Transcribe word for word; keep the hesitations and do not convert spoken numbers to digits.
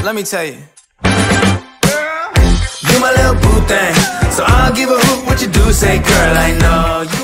Let me tell you, you my little boo thing, so I'll give a hoot what you do. Say, girl, I know you